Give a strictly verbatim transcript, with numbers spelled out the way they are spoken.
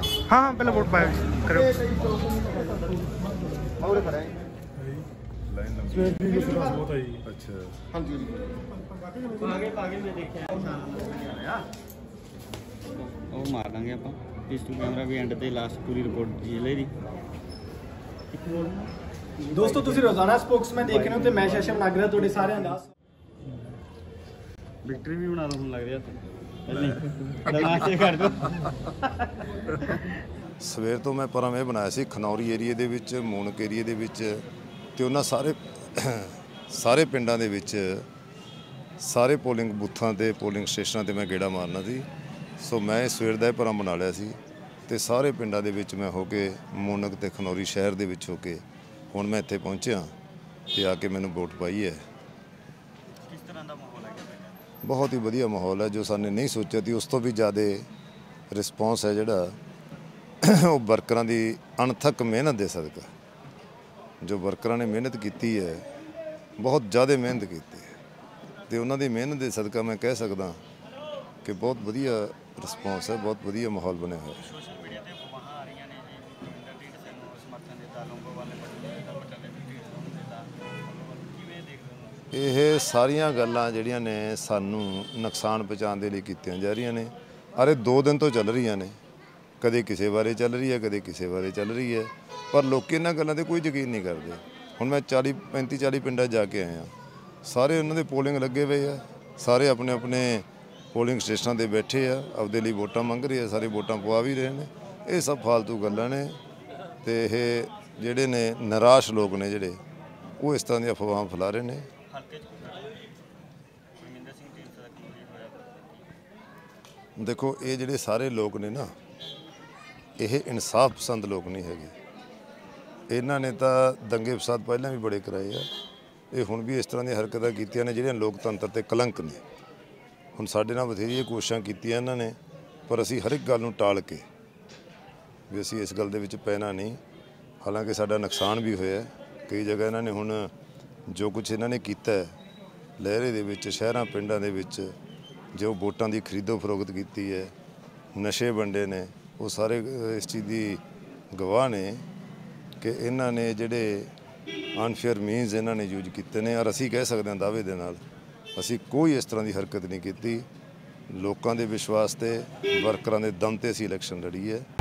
हाँ हाँ पहले वोट पाए करो। अच्छा हाँ जी ਉਹ ਮਾਰ ਦਾਂਗੇ ਆਪਾਂ ਪਿਸਟਲ ਕੈਮਰਾ ਵੀ ਐਂਡ ਤੇ ਲਾਸਟ ਪੂਰੀ ਰਿਪੋਰਟ ਜ਼ਿਲ੍ਹੇ ਦੀ। ਦੋਸਤੋ ਤੁਸੀਂ ਰੋਜ਼ਾਨਾ ਸਪੋਕਸਮੈਨ ਦੇਖ ਰਹੇ ਹੋ ਤੇ ਮੈਂ ਸ਼ਸ਼ਮ ਨਾਗਰਾ ਤੁਹਾਡੇ ਸਾਰਿਆਂ ਦਾ ਵਿਕਟਰੀ ਵੀ ਬਣਾ ਦੋ ਹੁਣ ਲੱਗ ਰਿਹਾ ਪਹਿਲੇ ਦਮਾਸ਼ੇ ਕਰ ਦੋ। ਸਵੇਰ ਤੋਂ ਮੈਂ ਪਰਮ ਇਹ ਬਣਾਇਆ ਸੀ ਖਨੌਰੀ ਏਰੀਏ ਦੇ ਵਿੱਚ, ਮੂਨਕ ਏਰੀਏ ਦੇ ਵਿੱਚ ਤੇ ਉਹਨਾਂ ਸਾਰੇ ਸਾਰੇ ਪਿੰਡਾਂ ਦੇ ਵਿੱਚ ਸਾਰੇ ਪੋਲਿੰਗ ਬੂਥਾਂ ਤੇ ਪੋਲਿੰਗ ਸਟੇਸ਼ਨਾਂ ਤੇ ਮੈਂ ਗੇੜਾ ਮਾਰਨਾ ਸੀ। ਸੋ ਮੈਂ ਸਵੇਰ ਦਾ ਇਹ ਪਰਮ ਬਣਾ ਲਿਆ ਸੀ ਤੇ ਸਾਰੇ ਪਿੰਡਾਂ ਦੇ ਵਿੱਚ ਮੈਂ ਹੋ ਕੇ ਮੂਨਕ ਤੇ ਖਨੌਰੀ ਸ਼ਹਿਰ ਦੇ ਵਿੱਚ ਹੋ ਕੇ ਹੁਣ ਮੈਂ ਇੱਥੇ ਪਹੁੰਚਿਆ ਤੇ ਆ ਕੇ ਮੈਨੂੰ ਵੋਟ ਪਾਈ ਹੈ। ਕਿਸ ਤਰ੍ਹਾਂ ਦਾ ਮਾਹੌਲ ਹੈ? ਬਹੁਤ ਹੀ ਵਧੀਆ ਮਾਹੌਲ ਹੈ, ਜੋ ਸਾਨੇ ਨਹੀਂ ਸੋਚਿਆ ਸੀ ਉਸ ਤੋਂ ਵੀ ਜ਼ਿਆਦਾ ਰਿਸਪੌਂਸ ਹੈ ਜਿਹੜਾ ਉਹ ਵਰਕਰਾਂ ਦੀ ਅਣਥੱਕ ਮਿਹਨਤ ਦੇ ਸਦਕਾ। ਜੋ ਵਰਕਰਾਂ ਨੇ ਮਿਹਨਤ ਕੀਤੀ ਹੈ, ਬਹੁਤ ਜ਼ਿਆਦਾ ਮਿਹਨਤ ਕੀਤੀ ਹੈ ਤੇ ਉਹਨਾਂ ਦੀ ਮਿਹਨਤ ਦੇ ਸਦਕਾ ਮੈਂ ਕਹਿ ਸਕਦਾ ਕਿ ਬਹੁਤ ਵਧੀਆ ਰਿਸਪੌਂਸ ਹੈ, ਬਹੁਤ ਵਧੀਆ ਮਾਹੌਲ ਬਣਿਆ ਹੋਇਆ ਹੈ। ਸੋਸ਼ਲ ਮੀਡੀਆ ਤੇ ਅਫਵਾਹਾਂ ਆ ਰਹੀਆਂ ਨੇ ਜੀ ਇੰਦਰ ਢੀਂਡ ਸਿੰਘ ਨੂੰ ਸਮਰਥਨ ਦਿੱਤਾ, ਲੋਂਗੋਵਾਲ ਨੇ ਬਟਲੇ ਦਾ ਬਟਲੇ ਵੀ ਢੀਂਡ ਨੂੰ ਦਿੱਤਾ, ਕਿਵੇਂ ਦੇਖਦੇ ਹੋ? ਇਹ ਸਾਰੀਆਂ ਗੱਲਾਂ ਜਿਹੜੀਆਂ ਨੇ ਸਾਨੂੰ ਨੁਕਸਾਨ ਪਹੁੰਚਾਉਣ ਦੇ ਲਈ ਕੀਤੀਆਂ ਜਾ ਰਹੀਆਂ ਨੇ। ਅਰੇ ਦੋ ਦਿਨ ਤੋਂ ਚੱਲ ਰਹੀਆਂ ਨੇ, ਕਦੇ ਕਿਸੇ ਬਾਰੇ ਚੱਲ ਰਹੀ ਹੈ, ਕਦੇ ਕਿਸੇ ਬਾਰੇ ਚੱਲ ਰਹੀ ਹੈ, ਪਰ ਲੋਕ ਇਹਨਾਂ ਗੱਲਾਂ 'ਤੇ ਕੋਈ ਯਕੀਨ ਨਹੀਂ ਕਰਦੇ। ਹੁਣ ਮੈਂ ਚਾਲੀ ਪੈਂਤੀ ਚਾਲੀ ਪਿੰਡਾਂ ਜਾ ਕੇ ਆਇਆ, ਸਾਰੇ ਉਹਨਾਂ ਦੇ ਪੋਲਿੰਗ ਲੱਗੇ ਹੋਏ ਆ, ਸਾਰੇ ਆਪਣੇ ਆਪਣੇ ਪੋਲਿੰਗ ਸਟੇਸ਼ਨਾਂ 'ਤੇ ਬੈਠੇ ਆ, ਆਪਦੇ ਲਈ ਵੋਟਾਂ ਮੰਗ ਰਹੇ ਆ, ਸਾਰੇ ਵੋਟਾਂ ਪਵਾ ਵੀ ਰਹੇ ਨੇ। ਇਹ ਸਭ ਫਾਲਤੂ ਗੱਲਾਂ ਨੇ ਤੇ ਇਹ ਜਿਹੜੇ ਨੇ ਨਿਰਾਸ਼ ਲੋਕ ਨੇ ਜਿਹੜੇ ਉਹ ਇਸ ਤਰ੍ਹਾਂ ਦੀਆਂ ਅਫਵਾਹਾਂ ਫੈਲਾ ਰਹੇ ਨੇ। ਦੇਖੋ ਇਹ ਜਿਹੜੇ ਸਾਰੇ ਲੋਕ ਨੇ ਨਾ, ਇਹ ਇਨਸਾਫ ਪਸੰਦ ਲੋਕ ਨਹੀਂ ਹੈਗੇ। ਇਹਨਾਂ ਨੇ ਤਾਂ ਦੰਗੇ ਫਸਾਦ ਪਹਿਲਾਂ ਵੀ ਬੜੇ ਕਰਾਏ ਆ, ਇਹ ਹੁਣ ਵੀ ਇਸ ਤਰ੍ਹਾਂ ਦੀਆਂ ਹਰਕਤਾਂ ਕੀਤੀਆਂ ਨੇ ਜਿਹੜੀਆਂ ਲੋਕਤੰਤਰ 'ਤੇ ਕਲੰਕ ਨੇ। ਹੁਣ ਸਾਡੇ ਨਾਲ ਬਥੇਰੀਆਂ ਕੋਸ਼ਿਸ਼ਾਂ ਕੀਤੀਆਂ ਇਹਨਾਂ ਨੇ, ਪਰ ਅਸੀਂ ਹਰ ਇੱਕ ਗੱਲ ਨੂੰ ਟਾਲ ਕੇ ਵੀ ਅਸੀਂ ਇਸ ਗੱਲ ਦੇ ਵਿੱਚ ਪੈਣਾ ਨਹੀਂ। ਹਾਲਾਂਕਿ ਸਾਡਾ ਨੁਕਸਾਨ ਵੀ ਹੋਇਆ ਕਈ ਜਗ੍ਹਾ। ਇਹਨਾਂ ਨੇ ਹੁਣ ਜੋ ਕੁਝ ਇਹਨਾਂ ਨੇ ਕੀਤਾ ਲਹਿਰੇ ਦੇ ਵਿੱਚ, ਸ਼ਹਿਰਾਂ ਪਿੰਡਾਂ ਦੇ ਵਿੱਚ ਜੋ ਵੋਟਾਂ ਦੀ ਖਰੀਦੋ ਫਰੋਖਤ ਕੀਤੀ ਹੈ, ਨਸ਼ੇ ਵੰਡੇ ਨੇ, ਉਹ ਸਾਰੇ ਇਸ ਚੀਜ਼ ਦੀ ਗਵਾਹ ਨੇ ਕਿ ਇਹਨਾਂ ਨੇ ਜਿਹੜੇ ਅਨਫੇਅਰ ਮੀਨਸ ਇਹਨਾਂ ਨੇ ਯੂਜ ਕੀਤੇ ਨੇ। ਔਰ ਅਸੀਂ ਕਹਿ ਸਕਦੇ ਹਾਂ ਦਾਅਵੇ ਦੇ ਨਾਲ ਅਸੀਂ ਕੋਈ ਇਸ ਤਰ੍ਹਾਂ ਦੀ ਹਰਕਤ ਨਹੀਂ ਕੀਤੀ। ਲੋਕਾਂ ਦੇ ਵਿਸ਼ਵਾਸ ਤੇ, ਵਰਕਰਾਂ ਦੇ ਦਮ ਤੇ ਅਸੀਂ ਇਲੈਕਸ਼ਨ ਲੜੀ ਹੈ।